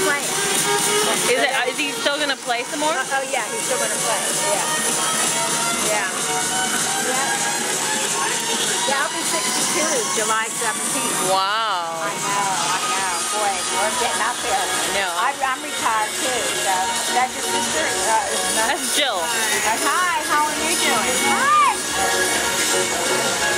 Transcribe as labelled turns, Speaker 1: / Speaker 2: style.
Speaker 1: playing.
Speaker 2: Is he still gonna play some more?
Speaker 1: Oh yeah, he's still gonna play. Yeah. Yeah, I'll be 62 July 17th.
Speaker 2: Wow.
Speaker 1: I know. Boy, we're getting up there.
Speaker 2: I know.
Speaker 1: I'm retired too. So that's your sister?
Speaker 2: That's Jill.
Speaker 1: Hi, how are you doing? Hi.